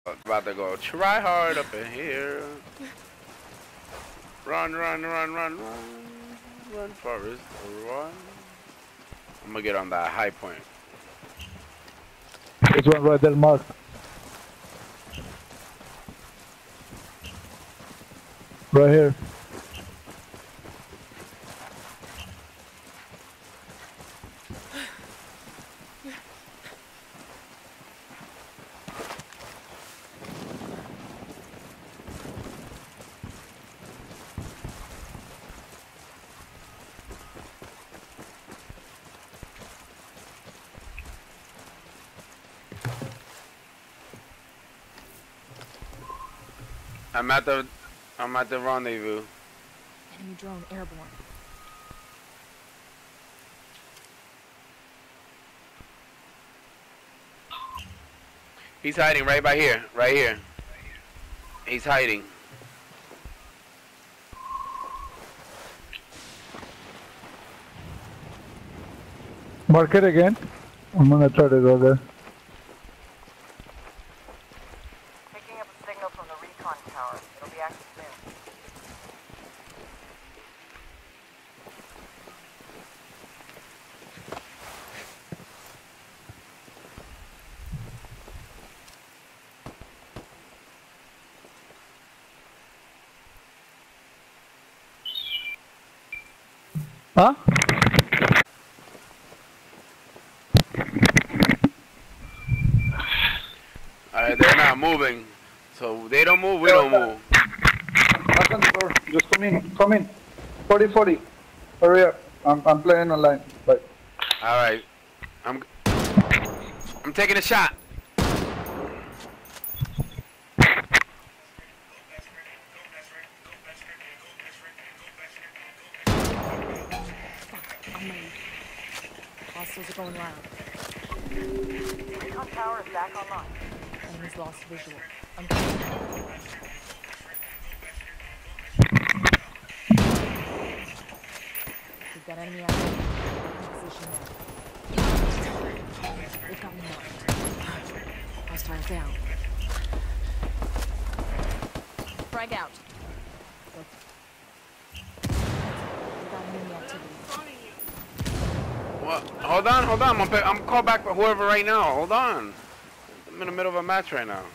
About to go try hard up in here. Run, run, run, run, run. Run, Forrest, run. I'm gonna get on that high point. There's one right there, Mark. Right here. I'm at the rendezvous. Enemy drone airborne. He's hiding right by here, right here. He's hiding. Mark it again. I'm gonna try to go there. Picking up a signal from the recon tower. It'll be active soon. Huh? Alright, they're not moving. So they don't move, we don't move. Knock on the door. Just come in. Come in. 40-40. Hurry up. I'm playing online. Bye. Alright. I'm taking a shot. I'm ready. Hostiles are going loud. Recon tower is back online. Enemy's lost visual. I'm coming. We've got enemy activity. In position now. They've got me marked. Hostiles down. Frag out. We've got enemy activity. What? Hold on. I'm call back for whoever right now. Hold on. I'm in the middle of a match right now.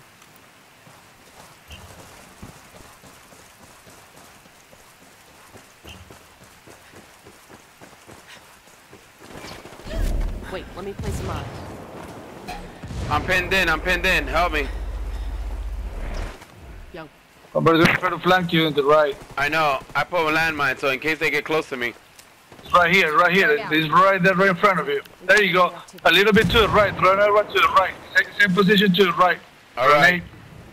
Wait, let me place a mine. I'm pinned in. Help me. Yo, I'm going to try to flank you in the right. I know. I put a landmine so in case they get close to me. It's right here, right here. It's right there, right in front of you. There you go. A little bit to the right. Run over to the right. Same position to the right. All right.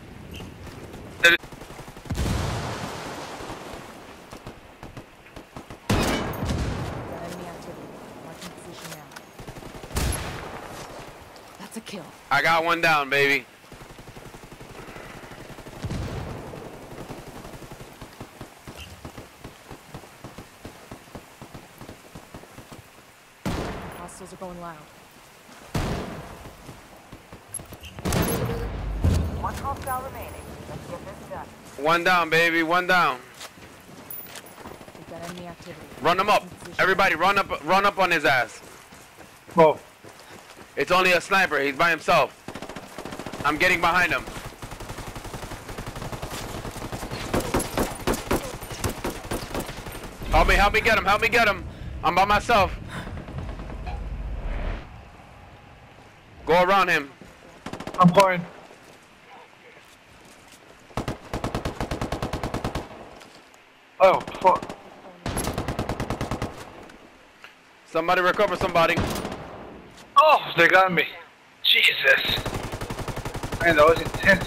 we've got enemy activity. Marking position now. That's a kill. I got one down, baby. Hostiles are going loud. One hostile remaining. Let's get this done. One down, baby. One down. We've got enemy activity. Run him up. Everybody, run up on his ass. Oh. It's only a sniper. He's by himself. I'm getting behind him. Help me get him. I'm by myself. Go around him. I'm going. Oh, fuck. Somebody recover somebody. Oh, they got me. Jesus. Man, that was intense.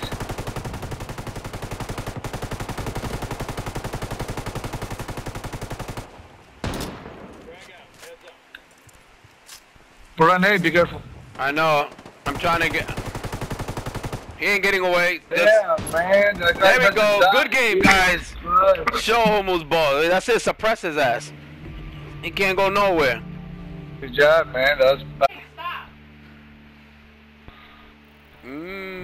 Grenade, be careful. I know. I'm trying to get... He ain't getting away. Yeah, man. There we go. Good game, guys. Good. Show Homo's ball. That's it. Suppress his ass. He can't go nowhere. Good job, man. That was... Mmm.